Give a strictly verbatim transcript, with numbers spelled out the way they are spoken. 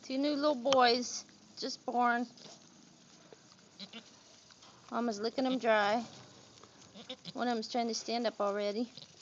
Two new little boys, just born. Mama's licking them dry. One of them's trying to stand up already.